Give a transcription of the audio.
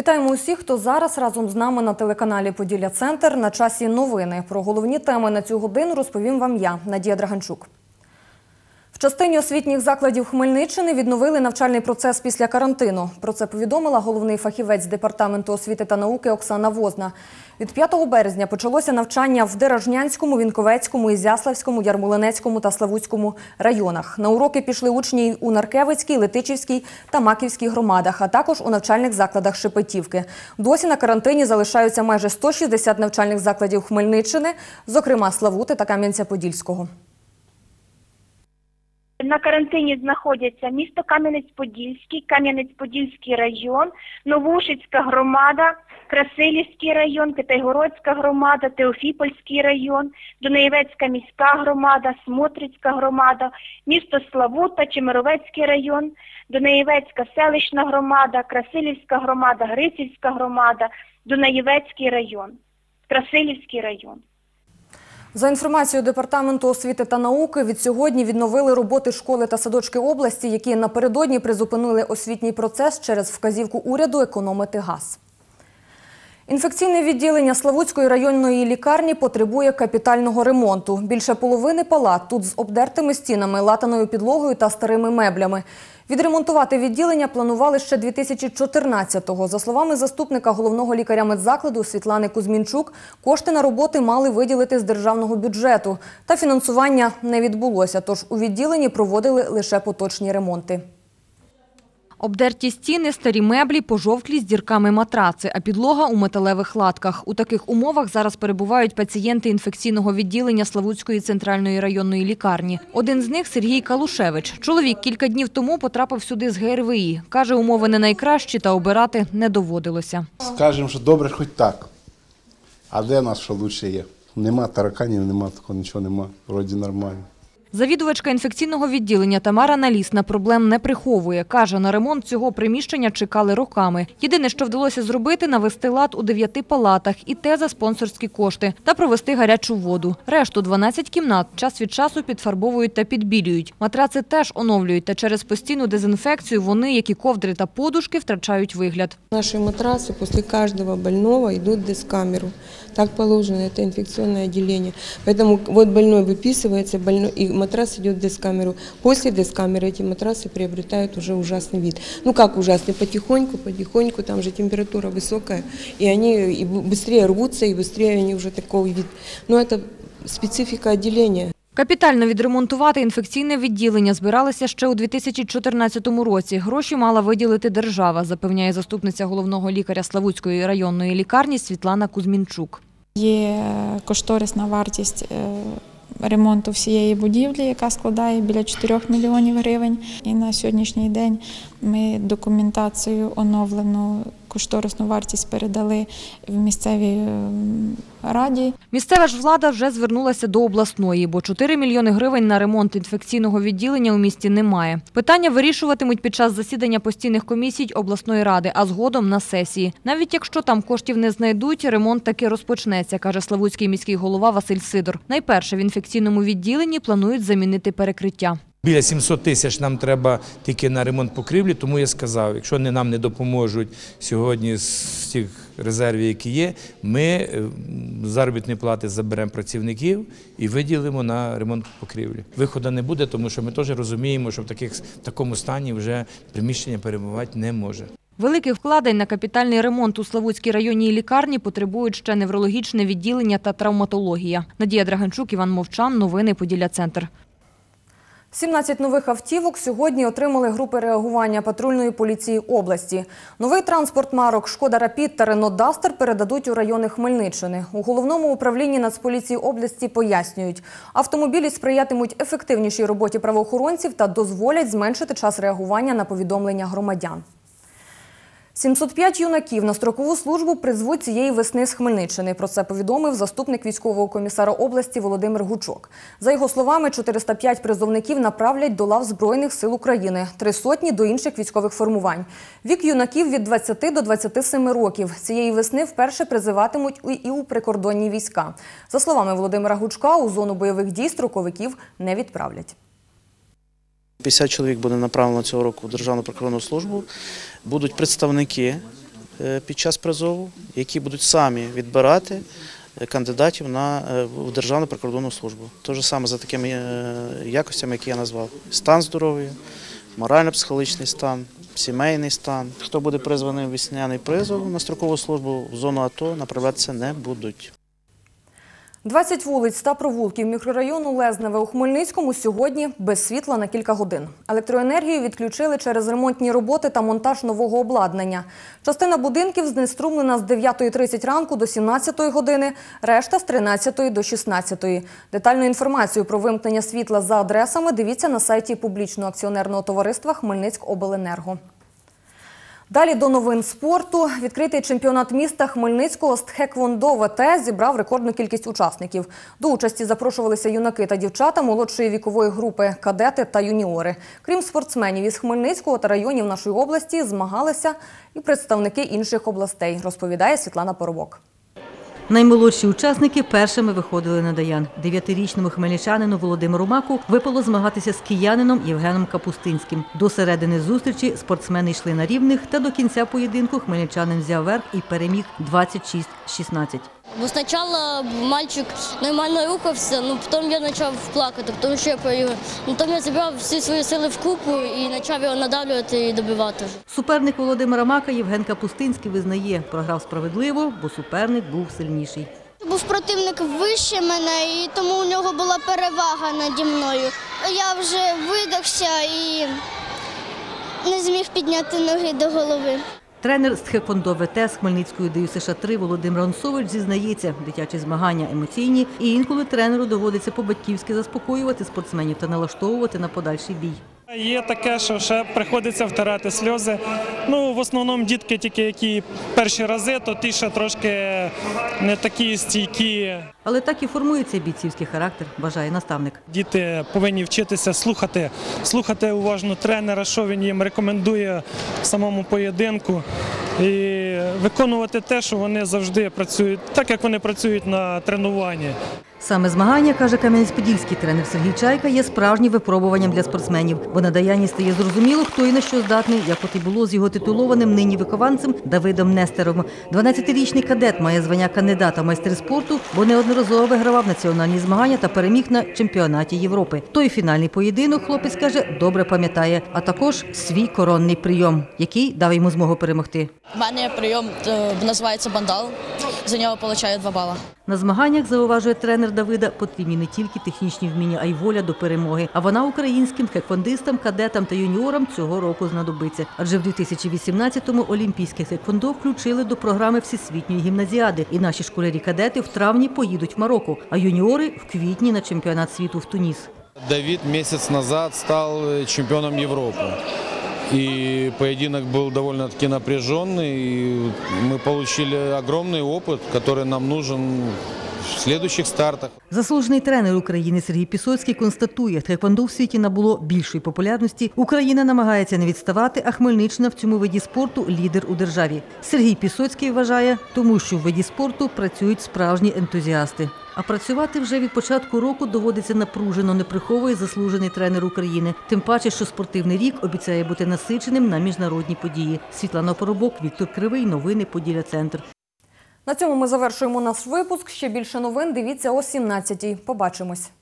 Вітаємо усіх, хто зараз разом з нами на телеканалі «Поділля-Центр». На часі новини. Про головні теми на цю годину розповім вам я, Надія Драганчук. В частині освітніх закладів Хмельниччини відновили навчальний процес після карантину. Про це повідомила головний фахівець Департаменту освіти та науки Оксана Возна. Від 5 березня почалося навчання в Деражнянському, Вінковецькому, Ізяславському, Ярмолинецькому та Славутському районах. На уроки пішли учні у Наркевицькій, Летичівській та Маківській громадах, а також у навчальних закладах Шепетівки. Досі на карантині залишаються майже 160 навчальних закладів Хмельниччини, зокрема Славути та Кам'янця-Подільського. На карантині знаходяться місто Кам'янець-Подільський, Кам'янець-Подільський район, Новоушицька громада, Красилівський район, Китайгородська громада, Теофіпольський район, Дунаєвецька міська громада, Смотрицька громада, місто Славута, Чемеровецький район, Дунаєвецька селищна громада, Красилівська громада, Грицівська громада, Дунаєвецький район, Красилівський район. За інформацією Департаменту освіти та науки, відсьогодні відновили роботи школи та садочки області, які напередодні призупинили освітній процес через вказівку уряду економити газ. Інфекційне відділення Славутської районної лікарні потребує капітального ремонту. Більше половини палат тут з обдертими стінами, латаною підлогою та старими меблями. Відремонтувати відділення планували ще 2014-го. За словами заступника головного лікаря медзакладу Світлани Кузьмінчук, кошти на роботи мали виділити з державного бюджету. Та фінансування не відбулося, тож у відділенні проводили лише поточні ремонти. Обдерті стіни, старі меблі, пожовклі з дірками матраци, а підлога у металевих латках. У таких умовах зараз перебувають пацієнти інфекційного відділення Славутської центральної районної лікарні. Один з них – Сергій Калушевич. Чоловік кілька днів тому потрапив сюди з ГРВІ. Каже, умови не найкращі та обирати не доводилося. Скажемо, що добре хоч так. А де нас що краще є? Нема тараканів, нема такого, нічого нема. Вроді нормально. Завідувачка інфекційного відділення Тамара Налісна проблем не приховує. Каже, на ремонт цього приміщення чекали роками. Єдине, що вдалося зробити – навести лад у 9 палатах, і те за спонсорські кошти, та провести гарячу воду. Решту 12 кімнат час від часу підфарбовують та підбілюють. Матраци теж оновлюють, та через постійну дезінфекцію вони, як і ковдри та подушки, втрачають вигляд. Наші матраси після кожного больного йдуть в дискамеру. Так положено, це інфекційне відділення. Тому от больной виписується, і матрас идет в дискамеру. После дискамеры эти матрасы приобретают уже ужасный вид. Ну как ужасный? Потихоньку, там же температура высокая, и они и быстрее рвутся, и быстрее они уже такой вид. Но это специфика отделения. Капітально відремонтувати інфекційне відділення збиралися ще у 2014 році. Гроші мала виділити держава, запевняє заступниця головного лікаря Славутської районної лікарні Світлана Кузьмінчук. Є кошторисна вартість ремонту всієї будівлі, яка складає біля 4 мільйонів гривень. І на сьогоднішній день ми документацію оновлену, кошторисну вартість передали в місцевій раді. Місцева ж влада вже звернулася до обласної, бо 4 мільйони гривень на ремонт інфекційного відділення у місті немає. Питання вирішуватимуть під час засідання постійних комісій обласної ради, а згодом на сесії. Навіть якщо там коштів не знайдуть, ремонт таки розпочнеться, каже Славутський міський голова Василь Сидор. Найперше в інфекційному відділенні планують замінити перекриття. Біля 700 тисяч нам треба тільки на ремонт покрівлі, тому я сказав, якщо нам не допоможуть сьогодні з тих резервів, які є, ми з заробітної плати заберемо працівників і виділимо на ремонт покрівлі. Виходу не буде, тому що ми теж розуміємо, що в такому стані вже приміщення перебувати не може. Великих вкладень на капітальний ремонт у Славутській районній лікарні потребують ще неврологічне відділення та травматологія. Надія Драганчук, Іван Мовчан. Новини Поділля-Центр. 17 нових автівок сьогодні отримали групи реагування патрульної поліції області. Новий транспорт марок «Шкода Рапід» та «Рено Дастер» передадуть у райони Хмельниччини. У головному управлінні Нацполіції області пояснюють, автомобілі сприятимуть ефективнішій роботі правоохоронців та дозволять зменшити час реагування на повідомлення громадян. 705 юнаків на строкову службу призвуть цієї весни з Хмельниччини. Про це повідомив заступник військового комісара області Володимир Гучок. За його словами, 405 призовників направлять до лав Збройних сил України, 300 до інших військових формувань. Вік юнаків від 20 до 27 років. Цієї весни вперше призиватимуть і у прикордонні війська. За словами Володимира Гучка, у зону бойових дій строковиків не відправлять. 50 чоловік буде направлено цього року в Державну прикордонну службу. Будуть представники під час призову, які будуть самі відбирати кандидатів в Державну прикордонну службу. Те ж саме за такими якостями, які я назвав. Стан здоров'я, морально-психологічний стан, сімейний стан. Хто буде призваний в весняний призов на строкову службу, в зону АТО направлятися не будуть. 20 вулиць та провулків мікрорайону Лезневе у Хмельницькому сьогодні без світла на кілька годин. Електроенергію відключили через ремонтні роботи та монтаж нового обладнання. Частина будинків знеструмлена з 9:30 ранку до 17 години, решта з 13 до 16. Детальну інформацію про вимкнення світла за адресами дивіться на сайті публічного акціонерного товариства «Хмельницькобленерго». Далі до новин спорту. Відкритий чемпіонат міста Хмельницького з тхеквондо ВТ зібрав рекордну кількість учасників. До участі запрошувалися юнаки та дівчата молодшої вікової групи, кадети та юніори. Крім спортсменів із Хмельницького та районів нашої області, змагалися і представники інших областей, розповідає Світлана Поробок. Наймолодші учасники першими виходили на Даян. 9-річному хмельничанину Володимиру Маку випало змагатися з киянином Євгеном Капустинським. До середини зустрічі спортсмени йшли на рівних, та до кінця поєдинку хмельничанин взяв верх і переміг 26-16. Спочатку мальчик нормально рухався, але потім я почав плакати, тому що я проіграв. Потім я зібрав всі свої сили в купу і почав його надавлювати і добивати. Суперник Володимира Мака Євген Капустинський визнає, програв справедливо, бо суперник був сильніший. Був противник вище мене, і тому у нього була перевага наді мною. Я вже видохся і не зміг підняти ноги до голови. Тренер з тхеквондо ВТ з Хмельницької ДЮСШ-3 Володимир Онсович зізнається, дитячі змагання емоційні, і інколи тренеру доводиться по-батьківськи заспокоювати спортсменів та налаштовувати на подальший бій. Є таке, що ще приходиться втирати сльози. В основному дітки тільки, які перші рази, то ті ще трошки не такі стійкі. Але так і формується бійцівський характер, вважає наставник. Діти повинні вчитися слухати уважно тренера, що він їм рекомендує в самому поєдинку. І виконувати те, що вони завжди працюють, так як вони працюють на тренуванні. Саме змагання, каже кам'янець-подільський тренер Сергій Чайка, є справжнім випробуванням для спортсменів. Бо на Даяні стає зрозуміло, хто і на що здатний, як от і було з його титулованим нині вихованцем Давидом Нестером. 12-річний кадет має звання кандидата в майстри спорту, бо неодноразово вигравав національні змагання та переміг на чемпіонаті Європи. Той фінальний поєдинок, хлопець каже, добре пам'ятає, а також свій коронний прийом, який дав йому змогу перемогти. У мене прийом називається бандал, за нього отримую 2 бали. На змаганнях, зауважує тренер Давида, потрібні не тільки технічні вміння, а й воля до перемоги. А вона українським тхеквондистам, кадетам та юніорам цього року знадобиться. Адже в 2018-му олімпійське тхеквондо включили до програми Всесвітньої гімназіади. І наші школярі-кадети в травні поїдуть в Марокко, а юніори – в квітні на чемпіонат світу в Туніс. Давид місяць назад став чемпіоном Європи. И поединок был довольно-таки напряженный, и мы получили огромный опыт, который нам нужен в следующих стартах. Заслужений тренер України Сергій Пісоцький констатує, тхеквондо в світі набуло більшої популярності. Україна намагається не відставати, а Хмельниччина в цьому виді спорту – лідер у державі. Сергій Пісоцький вважає, тому що в виді спорту працюють справжні ентузіасти. А працювати вже від початку року доводиться напружено, не приховує заслужений тренер України. Тим паче, що спортивний рік обіцяє бути насиченим на міжнародні події. Світлана Поробок, Віктор Кривий, новини Поділля-Центр. На цьому ми завершуємо наш випуск. Ще більше новин дивіться о 17-й. Побачимось.